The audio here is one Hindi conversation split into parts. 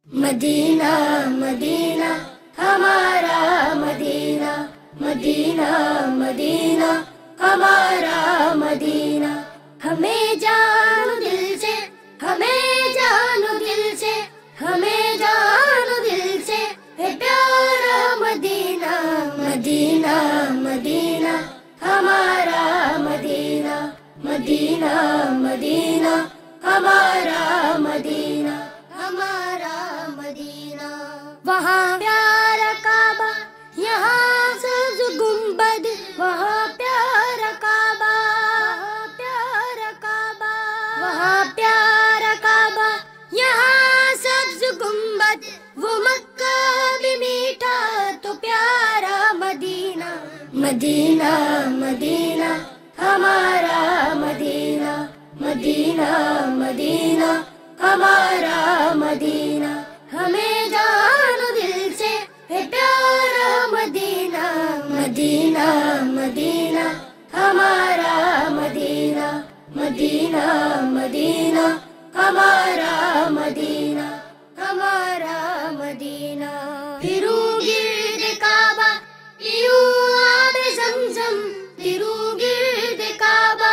मदीना मदीना हमारा मदीना, मदीना मदीना हमारा मदीना। हमें जानो दिल से, हमें जानो दिल से, हमें जानो दिल से है प्यारा मदीना। मदीना मदीना हमारा मदीना, मदीना मदीना हमारा मदीना, हमारा मदीना। वहाँ प्यारा काबा, यहाँ सब्ज़ गुंबद, वहाँ प्यारा काबा, प्यारा काबा, वहाँ प्यारा काबा, यहाँ सब्ज़ गुंबद। वो मक्का भी मीठा तो प्यारा मदीना। मदीना मदीना हमारा मदीना, मदीना मदीना हमारा मदीना। हमें जानो दिल से है प्यारा मदीना। मदीना मदीना हमारा मदीना, मदीना मदीना हमारा मदीना, हमारा मदीना। फिरूं गिर्द काबा पीऊं आबे ज़मज़म, फिरूं गिर्द काबा,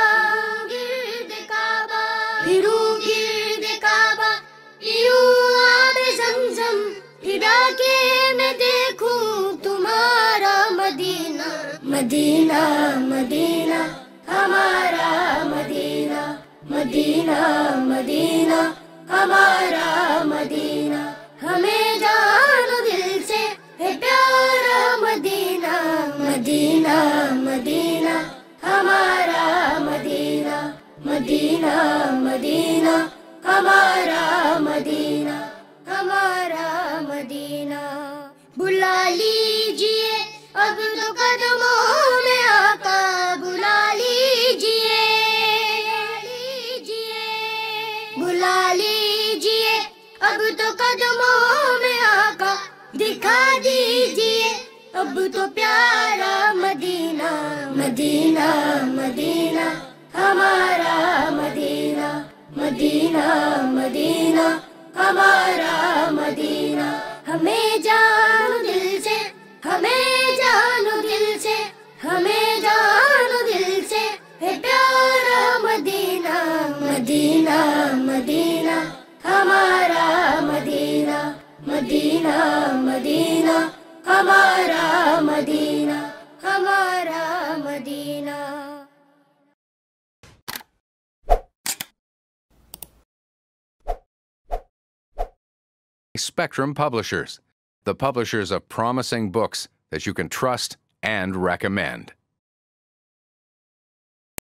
गिर्द काबा, फिरूं गिर्द काबा पीऊं आबे ज़मज़म। फिर आके मैं देखूं तुम्हारा मदीना। मदीना मदीना हमारा मदीना, मदीना मदीना हमारा मदीना। हमें जानो दिल से है प्यारा मदीना। मदीना मदीना हमारा मदीना, मदीना मदीना हमारा मदीना, हमारा मदीना। बुला लीजिए अब तो कदमों में आका, बुला लीजिए, बुला लीजिए अब तो कदमों में आका। दिखा दीजिए अब तो प्यारा मदीना। मदीना मदीना हमारा मदीना, मदीना मदीना हमारा मदीना। हमें जानो दिल से, हमें जानो दिल से, हमें जानो दिल से है प्यारा मदीना। मदीना मदीना हमारा मदीना, मदीना मदीना हमारा मदीना, हमारा Medina. Spectrum Publishers, the publishers of promising books that you can trust and recommend.